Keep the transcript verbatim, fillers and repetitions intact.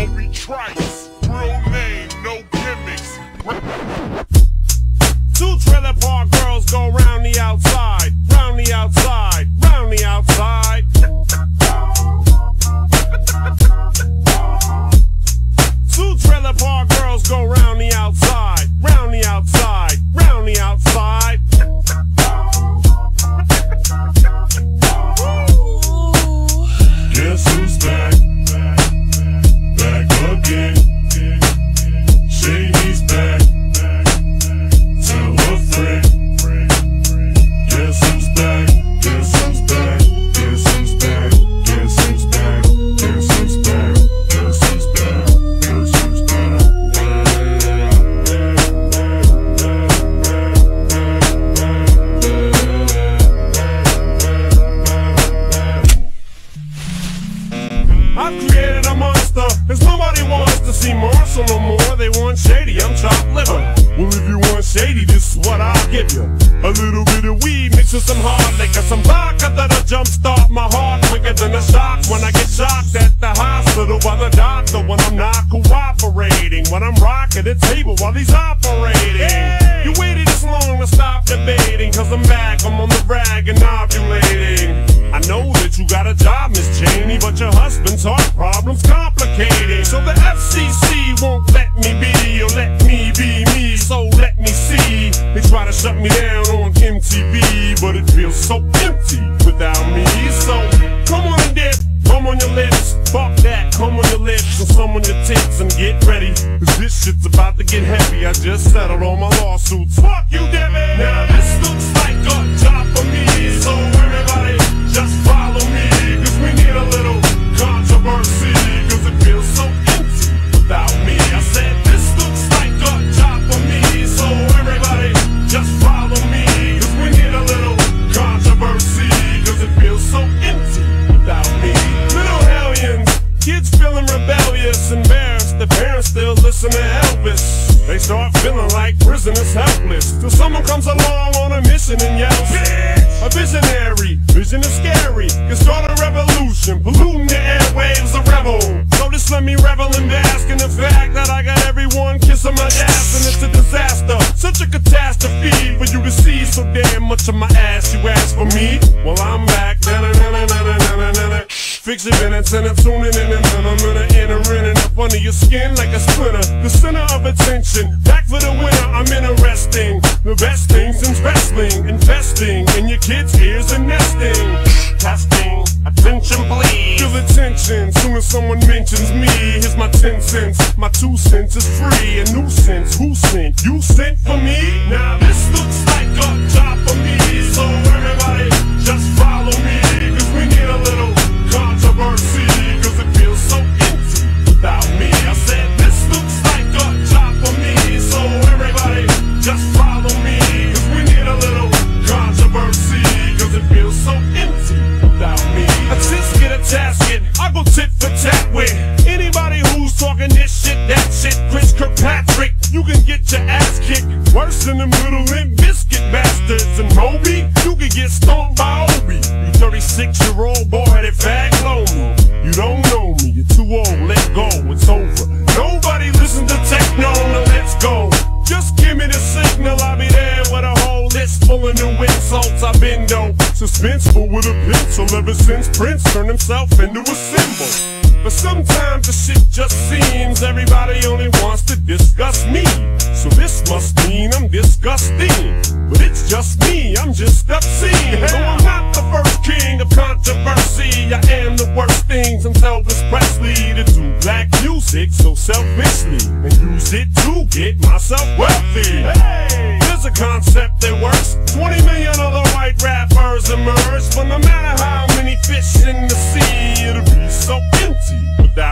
Moby Trice, real name, no gimmicks. Two trailer park girls go round the outside, round the outside, round the outside. Two trailer park girls go round the outside, round the outside, round the outside. Guess who's back? Back again. Shady's back. Tell a friend. Guess who's back? Guess who's back? Guess who's back? Guess who's back? Guess who's back? Guess who's back? Guess who's back? I've created a monster, cause nobody wants to see Marshall no more. They want Shady, I'm chopped liver. Well, if you want Shady, this is what I'll give you. A little bit of weed mixed with some hard liquor, some vodka that'll jumpstart my heart quicker than a shock when I get shocked at the hospital by the doctor when I'm not cooperating, when I'm rocking the table while he's operating. Hey! You waited this long to stop debating, cause I'm back, I'm on the rag and ovulating. I know that you got a job, Miss Cheney, but your husband's heart problem's complicated. So the F C C won't let me be, or let me be me, so let me see. They try to shut me down on M T V, but it feels so empty without me. So come on and dip, come on your lips, fuck that, come on your lips, and some on your tits, and get ready, cause this shit's about to get heavy. I just settled all my lawsuits. Fuck you, Debbie! Now this looks like a job for me, so everybody just follow me, cause we need a little controversy, cause it feels so empty without me. I said this looks like a job for me, so everybody just follow me, cause we need a little controversy, cause it feels so empty without me. Little hellions, kids feeling rebellious, embarrassed, the parents still listen to Elvis. They start feeling like prisoners helpless, till someone comes along on a mission and yells, bitch! A visionary, vision is scary, can start a revolution, polluting the airwaves, a rebel. So just let me revel and bask in the fact that I got everyone kissing my ass, and it's a disaster, such a catastrophe for you to see so damn much of my ass. You ask for me, well I'm back. Fix your minutes and I'm tuning in, and then I'm gonna enter in and up under your skin like a splinter, the center of attention. Back for the winner, I'm interesting. The best things in wrestling, investing in your kids' ears and nesting. Testing, attention please. Feel attention, soon as someone mentions me. Here's my ten cents, my two cents is free. A nuisance, who sent? You sent for me? Now this looks like a job for me, so everybody just follow me, cause we need a little controversy, cause it feels so empty without me. I said this looks like a job for me, so everybody just follow me, cause we need a little controversy, cause it feels so empty without me. I just get a tasket, I go tit for tat with anybody who's talking this shit, that shit. Chris Kirkpatrick, you can get your ass kicked worse than them little Limp Biscuit bastards. And Moby, you can get stoned by Obi. You thirty-six year old boy that fag low me. You don't know me, you're too old, let go, it's over. Nobody listen to techno, now let's go. Just give me the signal, I'll be there with a whole list full of new insults. I've been though suspenseful with a pencil ever since Prince turned himself into a symbol. But sometimes the shit just seems everybody only wants to discuss me. So this must mean I'm disgusting, but it's just me, I'm just obscene. No, I'm not the first king of controversy. I am the worst thing since Elvis Presley to do black music so selfishly and use it to get myself wealthy. Hey, there's a concept that works. twenty million other white rappers emerge, but no matter how many fish in the sea, it'll be so empty without